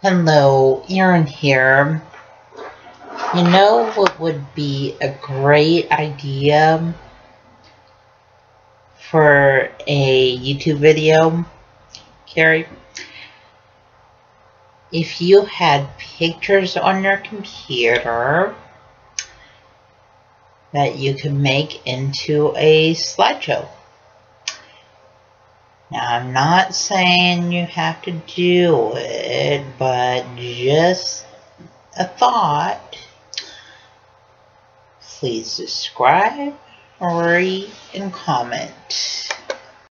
Hello, Aaron here. You know what would be a great idea for a YouTube video, Carrie? If you had pictures on your computer that you could make into a slideshow. Now, I'm not saying you have to do it, but just a thought. Please subscribe, rate, and comment.